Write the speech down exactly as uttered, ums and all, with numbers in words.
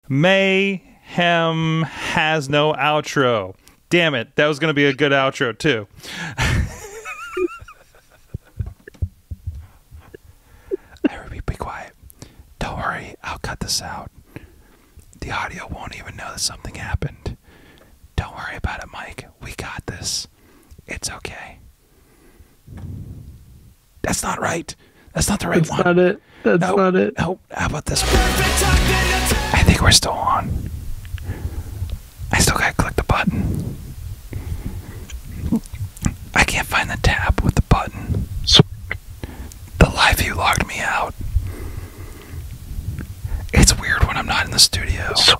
Mayhem has no outro. Damn it. That was going to be a good outro, too. Everybody be quiet. Don't worry. I'll cut this out. The audio won't even know that something happened. Don't worry about it, Mike. We got this. It's okay. That's not right. That's not the right That's one. That's not it. That's nope. not it. Nope. How about this one? I think we're still on. I still gotta click the button. I can't find the tab with the button. The live view logged me out. It's weird when I'm not in the studio.